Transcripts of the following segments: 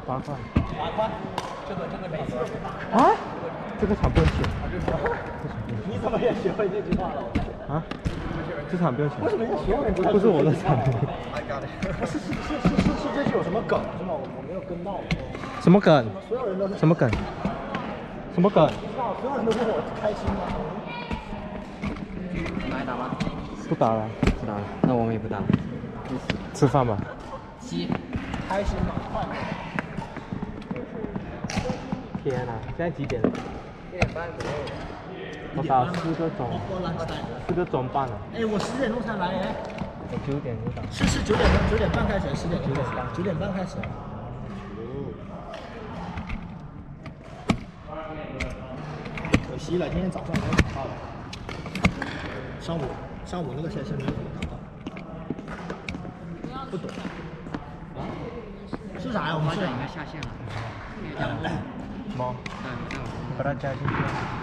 8块。 8块，这个每次啊？这个场不用钱。 你怎么也学会这句话了？ 啊？这场不用钱。 为什么所有人都在？ 不是我的场。 是这句有什么梗是吗？我没有跟到。 什么梗？ 所有人都什么梗？什么梗？ 不知道，所有人都问我开心吗？ 来打吗？ 不打了。 不打了，那我们也不打了。 吃饭吧。 7， 开心吗？快乐。 天哪，现在几点了 1点半左右。 我打4个钟，4个钟半了。 哎，我10点钟才来哎。 我9点就打。 是9点半开始，10点钟开始。9点半开始。可惜了，今天早上没有打到。上午那个赛事没有怎么打到。不懂。啊？是啥呀？我们是应该下线了。 什么？把它加进去。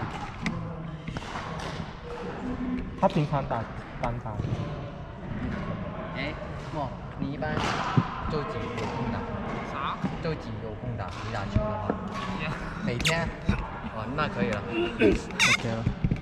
他平常打单打。 哎，莫，你一般周几有空打？啥？周几有空打？你打球的话？每天。哦，那可以了。 OK 了。